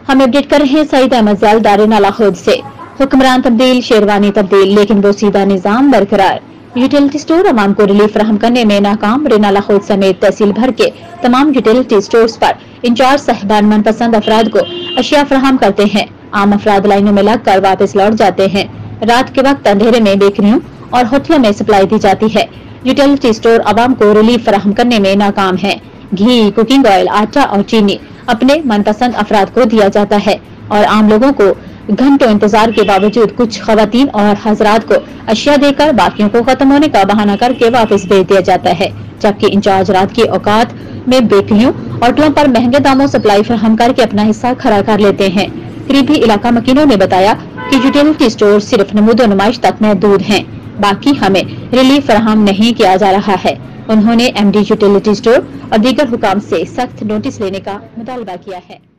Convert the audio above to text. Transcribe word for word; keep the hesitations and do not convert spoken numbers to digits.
हम अपडेट कर रहे हैं सईद अहमद ज़ैल दारे नाला खुद से। हुक्मरान तब्दील, शेरवानी तब्दील, लेकिन वो सीधा निजाम बरकरार। यूटिलिटी स्टोर अवाम को रिलीफ फराहम करने में नाकाम। रेनाला खुद समेत तहसील भर के तमाम यूटिलिटी स्टोर्स पर इंचार्ज साहिबान मनपसंद अफराद को अशिया फराहम करते हैं। आम अफराद लाइनों में लग कर वापस लौट जाते हैं। रात के वक्त अंधेरे में बेकरियों और होटलों में सप्लाई दी जाती है। यूटिलिटी स्टोर अवाम को रिलीफ फराहम करने में नाकाम है। घी, कुकिंग ऑयल, आटा और चीनी अपने मनपसंद अफराद को दिया जाता है और आम लोगों को घंटों इंतजार के बावजूद कुछ खवातीन और हजरात को अशिया देकर बाकियों को खत्म होने का बहाना करके वापस भेज दिया जाता है, जबकि इंचार्ज रात की औकात में बेकरियों और होटलों पर महंगे दामों सप्लाई फराहम करके अपना हिस्सा खड़ा कर लेते हैं। करीबी इलाका मकीनों ने बताया कि यूटिलिटी स्टोर सिर्फ नमूदो नुमाइश तक महदूद हैं, बाकी हमें रिलीफ फराहम नहीं किया जा रहा है। उन्होंने एमडी यूटिलिटी स्टोर और दीगर हुकाम से सख्त नोटिस लेने का मुतालबा किया है।